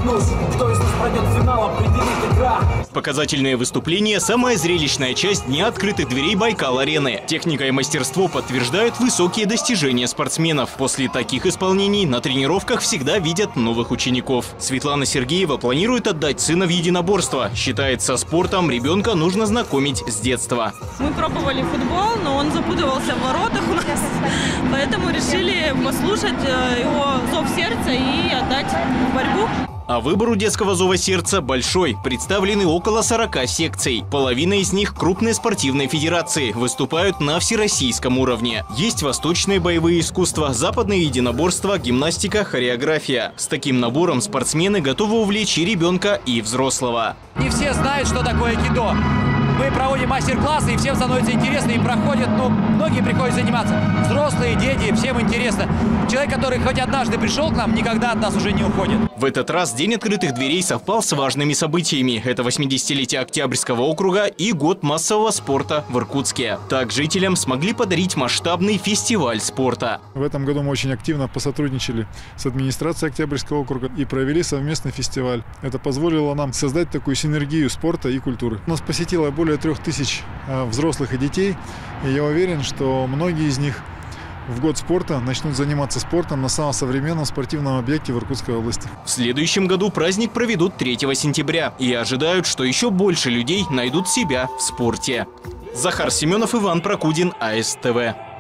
Кто из нас пройдет финал, определит игра. Показательное выступление – самая зрелищная часть Дня открытых дверей Байкал-арены. Техника и мастерство подтверждают высокие достижения спортсменов. После таких исполнений на тренировках всегда видят новых учеников. Светлана Сергеева планирует отдать сына в единоборство. Считает, со спортом ребенка нужно знакомить с детства. Мы пробовали футбол, но он запутывался в воротах у нас. Поэтому решили послушать его зов сердца и отдать в борьбу. А выбор у детского зова сердца большой. Представлены около 40 секций. Половина из них – крупные спортивные федерации. Выступают на всероссийском уровне. Есть восточные боевые искусства, западные единоборства, гимнастика, хореография. С таким набором спортсмены готовы увлечь и ребенка, и взрослого. Не все знают, что такое айкидо. Мы проводим мастер-классы, и всем становится интересно, и проходят, многие приходят заниматься. Взрослые, дети, всем интересно. Человек, который хоть однажды пришел к нам, никогда от нас уже не уходит. В этот раз День открытых дверей совпал с важными событиями. Это 80-летие Октябрьского округа и год массового спорта в Иркутске. Так жителям смогли подарить масштабный фестиваль спорта. В этом году мы очень активно посотрудничали с администрацией Октябрьского округа и провели совместный фестиваль. Это позволило нам создать такую синергию спорта и культуры. Нас посетило более 3000 взрослых и детей, и я уверен, что многие из них в год спорта начнут заниматься спортом на самом современном спортивном объекте в Иркутской области. В следующем году праздник проведут 3 сентября и ожидают, что еще больше людей найдут себя в спорте. Захар Семенов, Иван Прокудин, АСТВ.